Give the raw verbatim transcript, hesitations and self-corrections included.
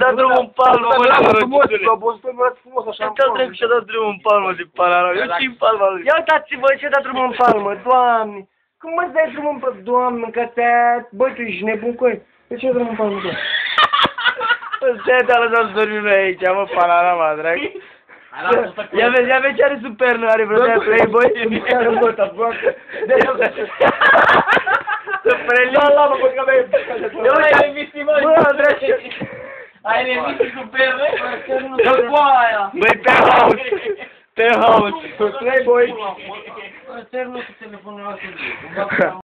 dat drumul în palmă, mă, răcițule. L-a văzut pe mărat frumos, așa în Te-a palmă. trecut și-a dat drumul în palmă de palara. Eu ce-i în palma lui? Ia uitați-vă ce-a dat drumul în palmă, Doamne! Cum mă dai drumul în palmă? Doamne, că te-a... Băi, tu ești nebun cu el. De ce drumul în palmă, tu? Ce te-a lăsat să dormim noi aici, mă, palara, mă, drag? Ia vezi, ia vezi ce are supernă, are vreo de-aia Playboy? Mi chiar în băta, broacă. Să prelii. Da, la, mă, bă, că mi-ai... Eu ai remisii, mă. Bă, dragi. Ai remisii superne? Dă cu aia. Băi, pe house. Pe house. Playboy. Terminul cu telefonul ăla.